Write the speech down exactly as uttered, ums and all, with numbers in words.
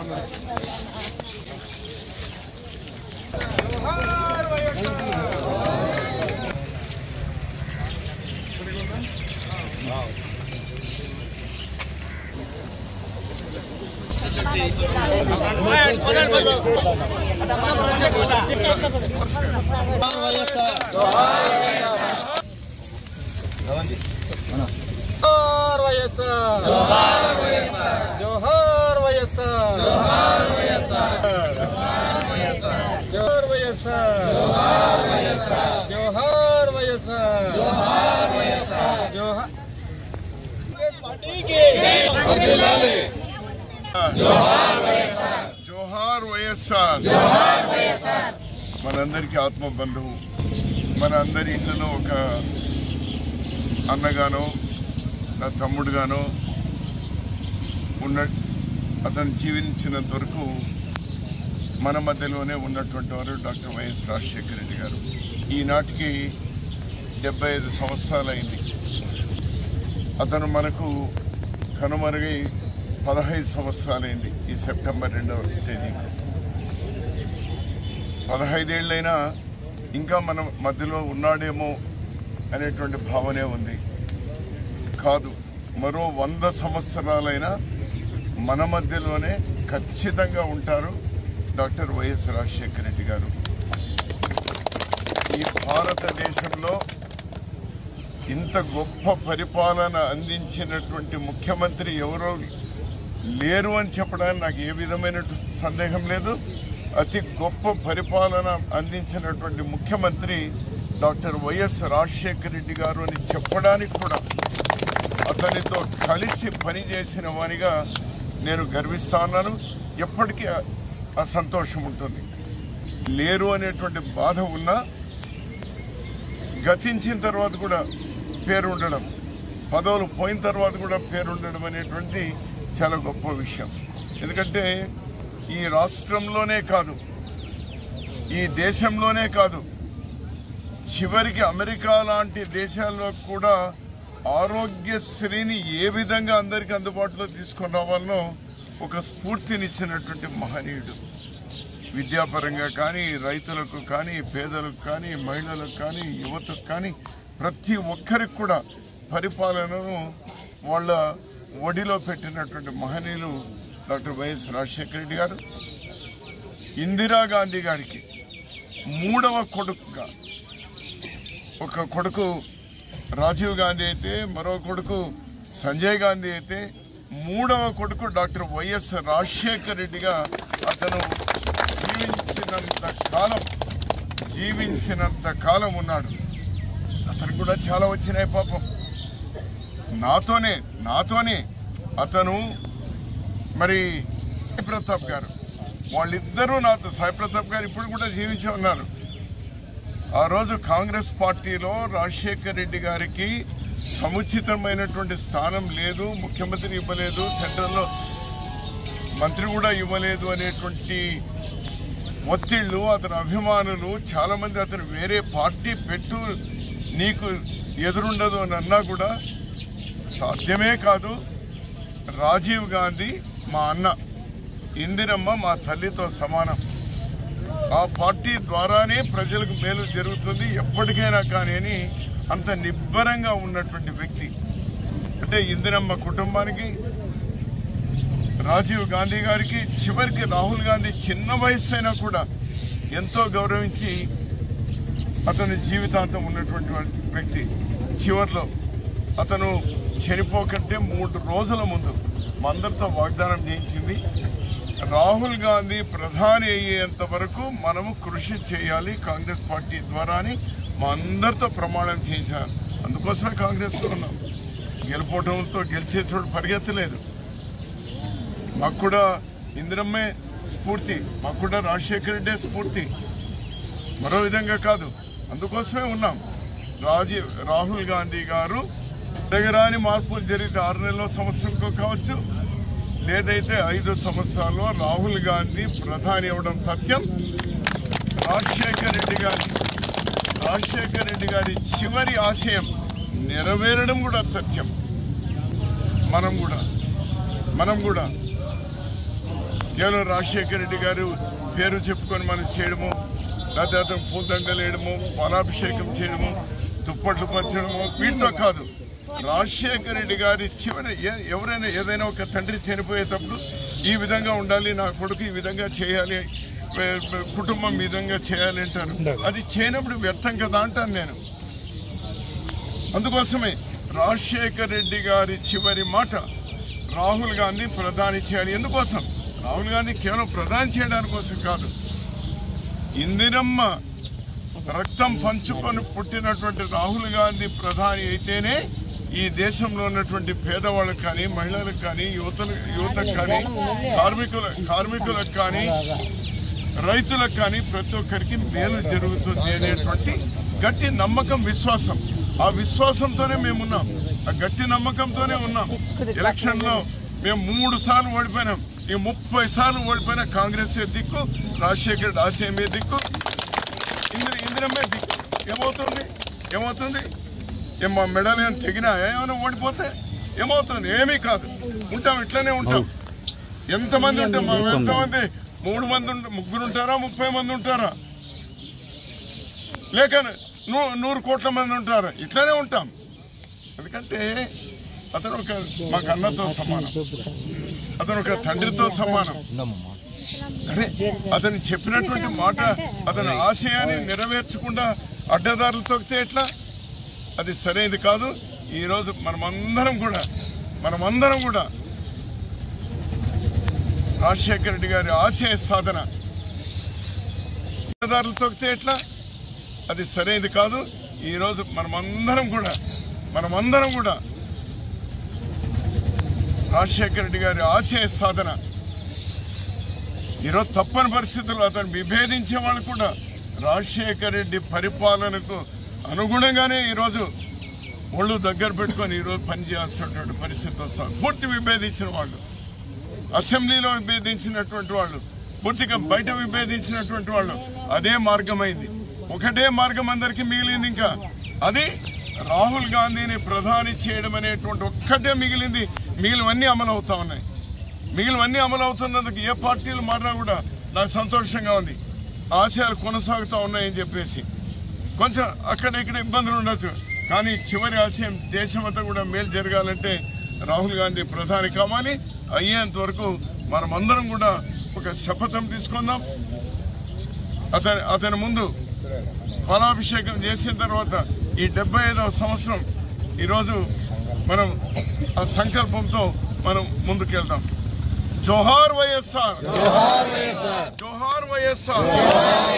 जोहार वैएसआर, जोहार वैएसआर, जोहार वैएसआर, जोहार वैएसआर, जोहार वैएसआर, जोहार वैएसआर, जोहार वैएसआर, जोहार वैएसआर, जोहार वैएसआर, जोहार पार्टी की जोहार वैएसआर, जोहार वैएसआर, जोहार वैएसआर। మనందరికీ ఆత్మ బంధువు, మన అందరి ఇళ్ళలో ఒక అన్నగానో నా తమ్ముడుగానో ఉన్న అతను జీవించినంత వరకు మన మధ్యలోనే ఉన్నటువంటి వారు డాక్టర్ వైఎస్ రాజశేఖర రెడ్డి గారు. ఈనాటికి డెబ్బై ఐదు సంవత్సరాలైంది. అతను మనకు కనుమరుగై పదహైదు సంవత్సరాలైంది ఈ సెప్టెంబర్ రెండవ తేదీకి. పదహైదేళ్ళైనా ఇంకా మన మధ్యలో ఉన్నాడేమో అనేటువంటి భావనే ఉంది. కాదు, మరో వంద సంవత్సరాలైనా మన మధ్యలోనే ఖచ్చితంగా ఉంటారు డాక్టర్ వైఎస్ రాజశేఖర రెడ్డి గారు. ఈ భారతదేశంలో ఇంత గొప్ప పరిపాలన అందించినటువంటి ముఖ్యమంత్రి ఎవరో లేరు అని చెప్పడానికి నాకు ఏ విధమైన సందేహం లేదు. అతి గొప్ప పరిపాలన అందించినటువంటి ముఖ్యమంత్రి డాక్టర్ వైఎస్ రాజశేఖర రెడ్డి గారు అని చెప్పడానికి కూడా అతనితో కలిసి పనిచేసిన వారిగా నేను గర్విస్తున్నాను. ఎప్పటికీ ఆ సంతోషం ఉంటుంది. లేరు అనేటువంటి బాధ ఉన్నా గతించిన తర్వాత కూడా పేరు ఉండడం, పదవులు పోయిన తర్వాత కూడా పేరు ఉండడం అనేటువంటి చాలా గొప్ప విషయం. ఎందుకంటే ఈ రాష్ట్రంలోనే కాదు, ఈ దేశంలోనే కాదు, చివరికి అమెరికా లాంటి దేశాల్లో కూడా ఆరోగ్యశ్రీని ఏ విధంగా అందరికీ అందుబాటులో తీసుకొని రావాలనో ఒక స్ఫూర్తినిచ్చినటువంటి మహనీయుడు. విద్యాపరంగా కానీ, రైతులకు కానీ, పేదలకు కానీ, మహిళలకు కానీ, యువతకు కానీ ప్రతి ఒక్కరికి కూడా పరిపాలనను వాళ్ళ ఒడిలో పెట్టినటువంటి మహనీయులు డాక్టర్ వైఎస్ రాజశేఖర రెడ్డి గారు. ఇందిరాగాంధీ గారికి మూడవ కొడుకుగా, ఒక కొడుకు రాజీవ్ గాంధీ అయితే, మరో కొడుకు సంజయ్ గాంధీ అయితే, మూడవ కొడుకు డాక్టర్ వైఎస్ రాజశేఖర రెడ్డిగా అతను జీవించినంత కాలం జీవించినంత కాలం ఉన్నాడు. అతను కూడా చాలా వచ్చినాయి పాపం. నాతోనే నాతోనే అతను మరి సాయి ప్రతాప్ గారు, వాళ్ళిద్దరూ నాతో, సాయి ప్రతాప్ గారు ఇప్పుడు కూడా జీవించి ఉన్నారు. ఆ రోజు కాంగ్రెస్ పార్టీలో రాజశేఖర రెడ్డి గారికి సముచితమైనటువంటి స్థానం లేదు, ముఖ్యమంత్రి ఇవ్వలేదు, సెంట్రల్లో మంత్రి కూడా ఇవ్వలేదు అనేటువంటి ఒత్తిళ్లు, అతని అభిమానులు చాలా మంది అతను వేరే పార్టీ పెట్టు, నీకు ఎదురుండదు అని అన్నా కూడా సాధ్యమే కాదు. రాజీవ్ గాంధీ మా అన్న, ఇందిరమ్మ మా తల్లితో సమానం. ఆ పార్టీ ద్వారానే ప్రజలకు మేలు జరుగుతుంది ఎప్పటికైనా కానీ అని అంత నిబ్బరంగా ఉన్నటువంటి వ్యక్తి. అంటే ఇందిరమ్మ కుటుంబానికి, రాజీవ్ గాంధీ గారికి, చివరికి రాహుల్ గాంధీ చిన్న వయసు అయినా కూడా ఎంతో గౌరవించి అతని జీవితాంతం ఉన్నటువంటి వ్యక్తి. చివరిలో అతను చనిపోకంటే మూడు రోజుల ముందు మా అందరితో వాగ్దానం చేయించింది, రాహుల్ గాంధీ ప్రధాని అయ్యేంత వరకు మనము కృషి చేయాలి కాంగ్రెస్ పార్టీ ద్వారా అని మా అందరితో ప్రమాణం చేశారు. అందుకోసమే కాంగ్రెస్లో ఉన్నాం. గెలుపోవడంతో గెలిచే చోటు పరిగెత్తలేదు. మాకు కూడా ఇందిరమ్మే స్ఫూర్తి, మాకు కూడా రాజశేఖర రెడ్డే స్ఫూర్తి, మరో విధంగా కాదు. అందుకోసమే ఉన్నాం. రాజీవ్ రాహుల్ గాంధీ గారు దగ్గరాని మార్పులు జరిగితే ఆరు నెలల సంవత్సరంకో కావచ్చు, లేదైతే ఐదు సంవత్సరాల్లో రాహుల్ గాంధీ ప్రధాని అవడం తథ్యం. రాజశేఖర రెడ్డి గారి రాజశేఖర రెడ్డి గారి చివరి ఆశయం నెరవేరడం కూడా తథ్యం. మనం కూడా మనం కూడా కేవలం రాజశేఖర రెడ్డి గారు పేరు చెప్పుకొని మనం చేయడము, లేకపోతే అతను పూదండలు వేయడము, పాలాభిషేకం చేయడము, దుప్పట్లు పంచడము వీటితో కాదు. రాజశేఖర రెడ్డి గారి చివరి ఎవరైనా ఏదైనా ఒక తండ్రి చనిపోయేటప్పుడు ఈ విధంగా ఉండాలి, నా కొడుకు ఈ విధంగా చేయాలి, కుటుంబం ఈ విధంగా చేయాలి అంటారు. అది చేయనప్పుడు వ్యర్థం కదా అంటాను నేను. అందుకోసమే రాజశేఖర రెడ్డి గారి చివరి మాట రాహుల్ గాంధీ ప్రధాని చేయాలి. ఎందుకోసం? రాహుల్ గాంధీ కేవలం ప్రధాని చేయడానికి కోసం కాదు. ఇందిరమ్మ రక్తం పంచుకొని పుట్టినటువంటి రాహుల్ గాంధీ ప్రధాని అయితేనే ఈ దేశంలో ఉన్నటువంటి పేదవాళ్ళకు కానీ, మహిళలకు కానీ, యువతలు యువతకు కానీ, కార్మికుల కార్మికులకు కానీ, రైతులకు కానీ ప్రతి ఒక్కరికి మేలు జరుగుతుంది అనేటువంటి గట్టి నమ్మకం, విశ్వాసం. ఆ విశ్వాసంతోనే మేమున్నాం, ఆ గట్టి నమ్మకంతోనే ఉన్నాం. ఎలక్షన్ లో మేము మూడు సార్లు ఓడిపోయినాం. ఈ ముప్పై సార్లు ఓడిపోయిన కాంగ్రెస్ దిక్కు, రాజశేఖర్ ఆశయమే దిక్కు, ఇందిర ఇందిరమే దిక్కు. ఏమవుతుంది ఏమవుతుంది మా మెడలు ఏమైనా తెగినా ఏమైనా ఓడిపోతే ఏమవుతుంది? ఏమీ కాదు, ఉంటాం, ఇట్లనే ఉంటాం. ఎంతమంది ఉంటాం? ఎంతమంది? మూడు మంది ముగ్గురు ఉంటారా, ముప్పై మంది ఉంటారా, లేక నూరు కోట్ల మంది ఉంటారా? ఇట్లనే ఉంటాం. ఎందుకంటే అతను ఒక మాకు అన్నతో సమానం, అతను ఒక తండ్రితో సమానం. అరే అతను చెప్పినటువంటి మాట, అతని ఆశయాన్ని నెరవేర్చకుండా అడ్డదారులు తొక్కితే ఎట్లా? అది సరైనది కాదు. ఈరోజు మనమందరం కూడా మనమందరం కూడా రాజశేఖర రెడ్డి గారి ఆశయ సాధన అడ్డదారులు తొక్కితే ఎట్లా? అది సరైనది కాదు. ఈరోజు మనమందరం కూడా మనమందరం కూడా రాజశేఖర రెడ్డి గారి ఆశయ సాధన ఈరోజు తప్పని పరిస్థితుల్లో అతను విభేదించే వాళ్ళు కూడా రాజశేఖర రెడ్డి పరిపాలనకు అనుగుణంగానే ఈరోజు ఒళ్ళు దగ్గర పెట్టుకొని ఈరోజు పనిచేయాల్సినటువంటి పరిస్థితి వస్తాం. పూర్తి విభేదించిన వాళ్ళు, అసెంబ్లీలో విభేదించినటువంటి వాళ్ళు, పూర్తిగా బయట విభేదించినటువంటి వాళ్ళు, అదే మార్గమైంది. ఒకటే మార్గం అందరికీ మిగిలింది. ఇంకా అది రాహుల్ గాంధీని ప్రధాని చేయడం అనేటువంటి ఒక్కటే మిగిలింది. మిగిలివన్నీ అమలు అవుతా ఉన్నాయి. మిగిలివన్నీ అమలు అవుతున్నందుకు ఏ పార్టీలు మారినా కూడా నాకు సంతోషంగా ఉంది. ఆశయాలు కొనసాగుతూ ఉన్నాయని చెప్పేసి కొంచెం అక్కడ ఇక్కడ ఇబ్బందులు ఉండొచ్చు, కానీ చివరి ఆశయం దేశమంతా కూడా మేలు జరగాలంటే రాహుల్ గాంధీ ప్రధాని కావాలి. అయ్యేంత వరకు మనమందరం కూడా ఒక శపథం తీసుకుందాం. అతని అతని ముందు ఫలాభిషేకం చేసిన తర్వాత ఈ డెబ్బై ఐదవ సంవత్సరం ఈరోజు మనం ఆ సంకల్పంతో మనం ముందుకెళ్దాం. జోహార్ వైఎస్ఆర్, జోహార్ వైఎస్ఆర్.